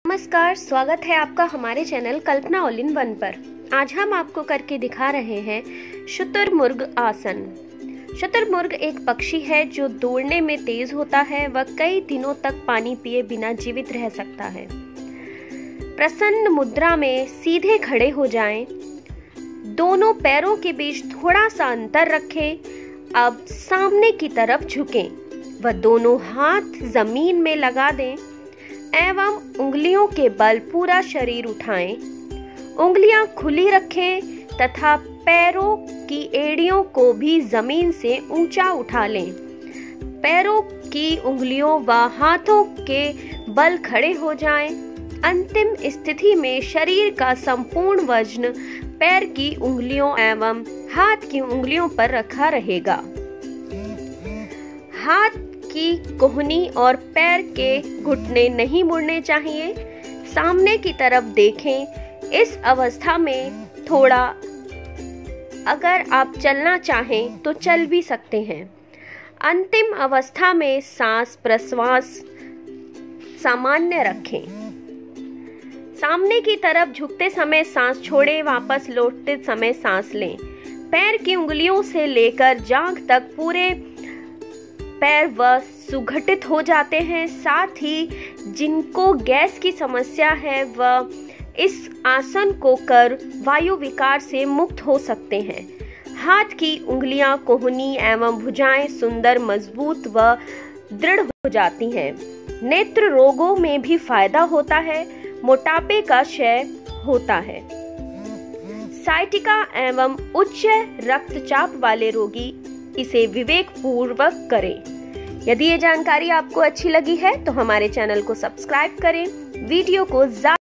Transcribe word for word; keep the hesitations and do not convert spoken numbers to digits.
नमस्कार, स्वागत है आपका हमारे channel Kalpana all in one पर। आज हम आपको करके दिखा रहे हैं शुतुरमुर्ग आसन। शुतुरमुर्ग एक पक्षी है जो दौड़ने में तेज होता है। वह कई दिनों तक पानी पिए बिना जीवित रह सकता है। प्रसन्न मुद्रा में सीधे खड़े हो जाएं। दोनों पैरों के बीच थोड़ा सा अंतर रखें। अब सामने की तरफ झुकें। वह दोनों हाथ जमीन में लगा दें एवं उंगलियों के बल पूरा शरीर उठाएं। उंगलियां खुली रखें तथा पैरों की एड़ियों को भी जमीन से ऊंचा उठा लें। पैरों की उंगलियों व हाथों के बल खड़े हो जाएं। अंतिम स्थिति में शरीर का संपूर्ण वजन पैर की उंगलियों एवं हाथ की उंगलियों पर रखा रहेगा। हाथ की कोहनी और पैर के घुटने नहीं मुड़ने चाहिए। सामने की तरफ देखें। इस अवस्था में थोड़ा अगर आप चलना चाहें तो चल भी सकते हैं। अंतिम अवस्था में सांस प्रश्वास सामान्य रखें। सामने की तरफ झुकते समय सांस छोड़ें, वापस लौटते समय सांस लें। पैर की उंगलियों से लेकर जांघ तक पूरे पैर वह सुगठित हो जाते हैं। साथ ही जिनको गैस की समस्या है वह इस आसन को कर वायु विकार से मुक्त हो सकते हैं। हाथ की उंगलियां, कोहनी एवं भुजाएं सुंदर, मजबूत व दृढ़ हो जाती हैं। नेत्र रोगों में भी फायदा होता है। मोटापे का क्षय होता है। साइटिका एवं उच्च रक्तचाप वाले रोगी इसे विवेक पूर्वक करें। यदि ये जानकारी आपको अच्छी लगी है तो हमारे चैनल को सब्सक्राइब करें। वीडियो को